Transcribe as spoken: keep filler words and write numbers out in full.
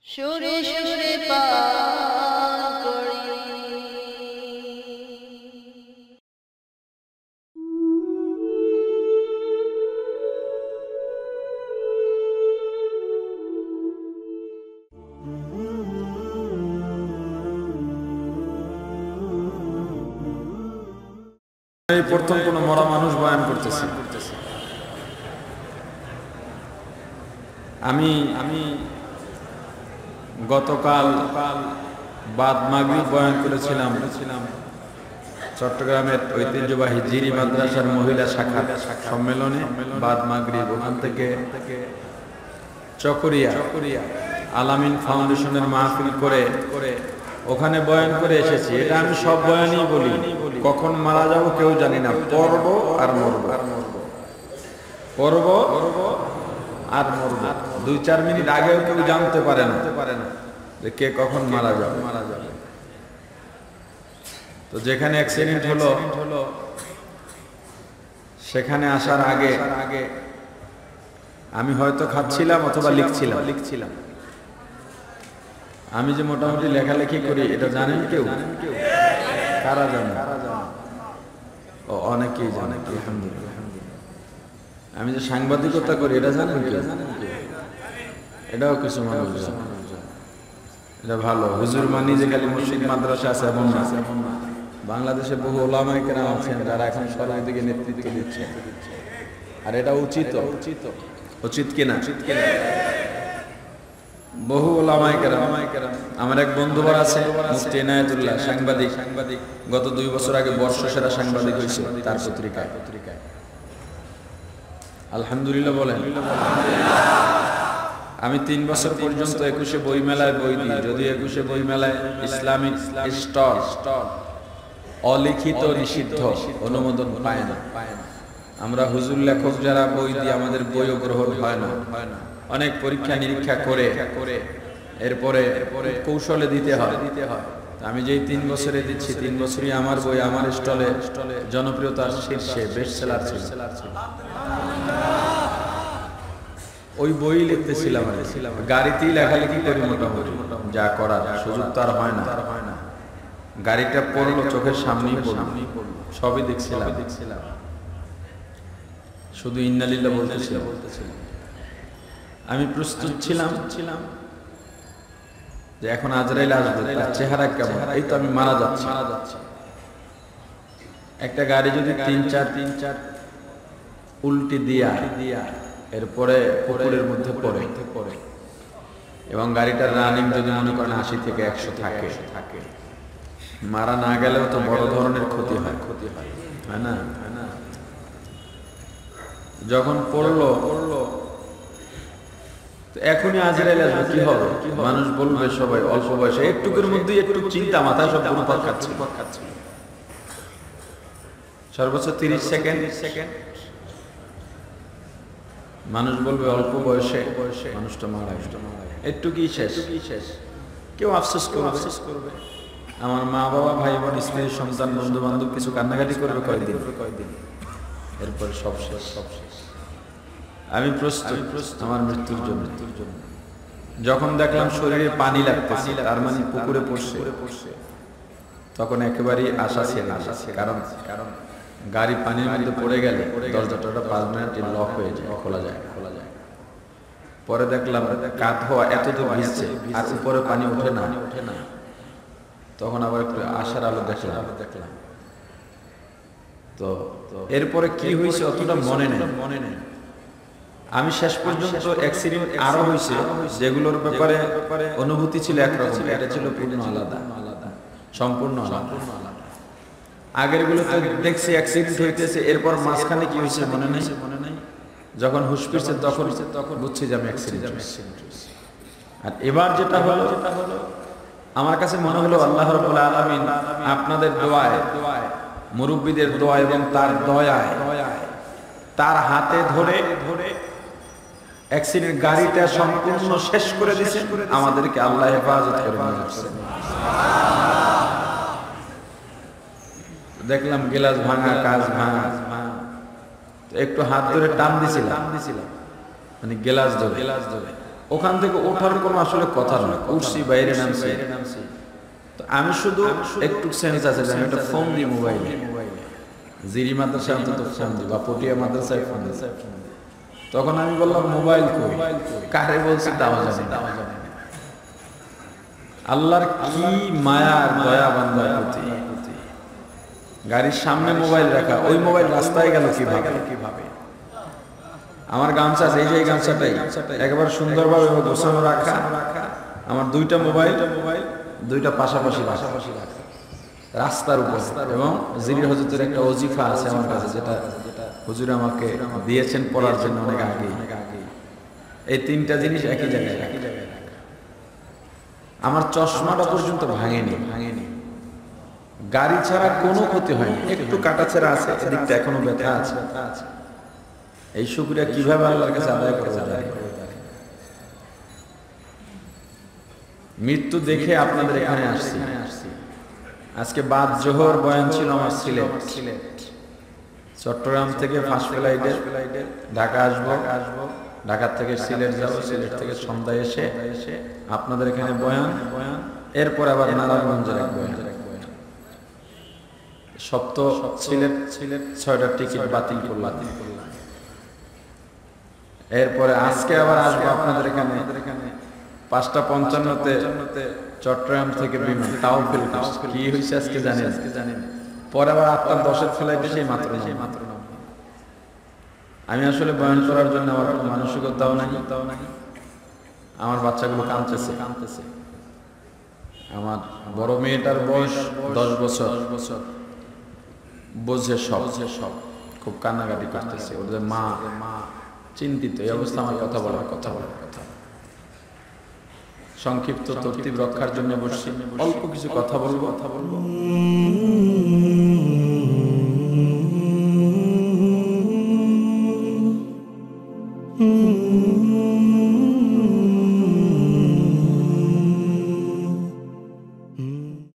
সুরে সুরে পার করি। এই প্রথম কোন মরা মানুষ বয়ান করতেছে। আমি আমি গতকাল বাদ মাগরিব বয়ান করেছিলাম চট্টগ্রামের ঐতিহ্যবাহী জিরি মাদ্রাসার মহিলা শাখার সম্মেলনে। বাদ মাগরিব ওখান থেকে চকরিয়া আলামিন ফাউন্ডেশনের মাহফিল করে ওখানে বয়ান করে এসেছি। এটা আমি সব বয়ানই বলি, কখন মারা যাব কেউ জানি না, পড়ব আর মরব, পড়ব আর মরব। দুই চার মিনিট আগেও কেউ জানতে পারে না যে কে কখন মারা যাবে মারা যাবে তো যেখানে অ্যাক্সিডেন্ট হলো সেখানে আসার আগে আগে আমি হয়তো খাচ্ছিলাম অথবা লিখছিলাম লিখছিলাম আমি যে মোটামুটি লেখালেখি করি এটা জানেন কেউ? কারা জানেন? ও অনেকেই জানে। আলহামদুলিল্লাহ। আমি যে সাংবাদিকতা করি এটা জানেন কেউ? এটাও কিছু মানুষ জানে। এটা ভালো। হুজুর মানি যে খালি মসজিদ মাদ্রাসা আছে এমন না। বাংলাদেশে বহু ওলামায়ে কেরাম আছেন যারা এখন সরকার দিকে নেতৃত্ব দিচ্ছে, আর এটা উচিত উচিত উচিত কিনা উচিত কিনা বহু ওলামায়ে কেরাম। আমার এক বন্ধুবার আছে মুফতি ইনায়েতুল্লাহ, সাংবাদিক সাংবাদিক গত দুই বছর আগে বর্ষসেরা সাংবাদিক হয়েছে তার পত্রিকায় পত্রিকায় আলহামদুলিল্লাহ বলেন। আমি তিন বছর পর্যন্ত একুশে বই মেলায় বই দিই, যদি একুশে বই মেলায় ইসলামিক স্টল স্টল অলিখিত নিষিদ্ধ অনুমোদন পায় না। আমরা হুজুর লেখক যারা বই দিই আমাদের বইও গ্রহণ হয় না। অনেক পরীক্ষা নিরীক্ষা করে করে এরপরে কৌশলে দিতে হয় দিতে হয় আমি যেই তিন বছরে দিচ্ছি তিন বছরই আমার বই আমার স্টলে স্টলে জনপ্রিয়তার শীর্ষে বেস্ট সেলার ছিল। ওই বই লিখতেছিলাম, গাড়িতেই লেখালেখি করি মোটামুটি, যা করার সুযোগ তার হয় না হয় না গাড়িটা পড়লো চোখের সামনেই পড়লো, সবই দেখছিলাম দেখছিলাম শুধু ইন্নালিল্লাহ বলতেছিলাম বলতেছিলাম আমি প্রস্তুত ছিলাম ছিলাম যে এখন আজরাইল আসবে, তার চেহারা কেমন, এই তো আমি মারা যাচ্ছি মারা যাচ্ছি একটা গাড়ি যদি তিন চার তিন চার উল্টি দিয়া দিয়া এরপরে পুকুরের মধ্যে পড়ে পড়ে এবং গাড়িটার রানিং যদি মনে করেন আশি থেকে একশো থাকে থাকে মারা না গেলেও তো বড় ধরনের ক্ষতি হয় ক্ষতি হয় হয় না হয় না যখন পড়লো পড়লো এখনই আজরাইল আসবে, কি হবে? মানুষ বলবে সবাই অল্প বয়সে একটুকুর মধ্যেই একটু চিন্তা মাথায় সব ঘুরপাক খাচ্ছে খাচ্ছে সর্বোচ্চ তিরিশ সেকেন্ড সেকেন্ড মানুষ বলবে অল্প বয়সে বয়সে মানুষটা মারা একটু কি শেষ কি শেষ কেউ আফসোস করবে আফসোস করবে আমার মা বাবা ভাই বোন স্ত্রী সন্তান বন্ধু বান্ধব কিছু কান্নাকাটি করবে কয়দিন কয়দিন এরপরে সব শেষ সব শেষ আমি প্রস্তুত আমার মৃত্যুর জন্য মৃত্যুর জন্য যখন দেখলাম শরীরে পানি লাগতেছে তার মানে পুকুরে পড়ছে তখন একেবারেই আশা ছিল আশা ছিল কারণ কারণ গাড়ি পানির মধ্যে পড়ে গেলে দরজাটা পাঁচ মিনিট লক হয়ে যায়, খোলা যায় খোলা যায় পরে দেখলাম কাত হওয়া এত দূর ভিজছে আর উপরে পানি ওঠে না ওঠে না তখন আবার একটু আশার আলো দেখলাম আলো দেখলাম তো এরপরে কি হয়েছে অতটা মনে নেই মনে নেই আমি শেষ পর্যন্ত অ্যাক্সিডেন্ট আরো হয়েছে যেগুলোর ব্যাপারে অনুভূতি ছিল একরকম, এটা ছিল পূর্ণ আলাদা আলাদা সম্পূর্ণ সম্পূর্ণ আলাদা। আগের গুলোতে দেখছি অ্যাক্সিডেন্ট হইতেছে, এরপর মাঝখানে কি হয়েছে মনে নেই মনে নেই যখন হুশ ফিরছে তখন তখন বুঝছি যে আমি অ্যাক্সিডেন্ট হয়েছে। আর এবার যেটা হলো যেটা হলো আমার কাছে মনে হলো আল্লাহ রাব্বুল আলামিন আপনাদের দোয়ায় দোয়ায় মুরব্বীদের দোয়া এবং তার দয়ায় তার হাতে ধরে ধরে অ্যাক্সিডেন্ট গাড়িটা সম্পূর্ণ শেষ করে দিয়েছেন, আমাদেরকে আল্লাহ হেফাজত করে নিয়েছেন। দেখলাম গ্লাস ভাঙা কাজ ভাঙা একটু হাত ধরে টান দিছিলাম টান দিছিলাম মানে গ্লাস ধরে গ্লাস ধরে ওখান থেকে ওঠার কোনো আসলে কথা নয়, উঠছি বাইরে নামছি। তো আমি শুধু একটু সেন্স আছে যে আমি একটা ফোন দিই মোবাইলে, জিরি মাদ্রাসায় অন্তত ফোন দিই বা পটিয়া মাদ্রাসায় ফোন দিই। তখন আমি বললাম মোবাইল কই, কারে বলছি তাও জানি না। আল্লাহর কি মায়া আর দয়া বান্দার প্রতি। গাড়ির সামনে মোবাইল রাখা, ওই মোবাইল রাস্তায় গেল কিভাবে কিভাবে আমার গামছা, এই যে গামছাটাই একবার সুন্দরভাবে গোছানো রাখা, আমার দুইটা মোবাইল মোবাইল দুইটা পাশাপাশি পাশাপাশি রাখা রাস্তার উপর। এবং জিরির হযরতের একটা ওজিফা আছে আমার কাছে, যেটা হুজুর আমাকে দিয়েছেন পড়ার জন্য অনেক আগে। এই তিনটা জিনিস একই জায়গায় রাখা। আমার চশমাটা পর্যন্ত ভাঙেনি ভাঙেনি গাড়ি ছাড়া কোনো ক্ষতি হয়নি, একটু কাটাছেঁড়া আছে, এদিকটা এখনো ব্যথা আছে। এই শুকরিয়া কিভাবে আল্লাহর কাছে আদায় করব? মৃত্যু দেখে আপনাদের এখানে আসছি। আজকে বাদ জোহর বয়ান ছিল আমার সিলেট। চট্টগ্রাম থেকে ফার্স্ট ফ্লাইটে ঢাকা আসবো, আসবো ঢাকা থেকে সিলেট যাব, সিলেট থেকে সন্ধ্যায় এসে আপনাদের এখানে বয়ান বয়ান এরপর আবার নারায়ণগঞ্জের এক বয়ান। সপ্ত সিলেট সিলেট ছয়টা টিকিট বাতিল করলাম। এরপরে আজকে আবার আসবো আপনাদের এখানে পাঁচটা পঞ্চান্নতে চট্টগ্রাম থেকে বিমান, তাও ফেল কি হয়েছে আজকে জানেন আজকে জানেন পরে আবার আটটা দশের ফ্লাইটে সেই মাত্র সেই মাত্র আমি আসলে বয়ান করার জন্য আমার কোনো মানসিকতাও নাই তাও নাই আমার বাচ্চাগুলো কাঁদতেছে কাঁদতেছে আমার বড় মেয়েটার বয়স দশ বছর বছর বোঝে সব সব খুব কান্নাকাটি করতেছে, ওদের মা মা চিন্তিত। এই অবস্থা আমার কথা বলার কথা বলার কথা সংক্ষিপ্ত তরতিব রক্ষার জন্য বসছি, অল্প কিছু কথা বলবো কথা বলবো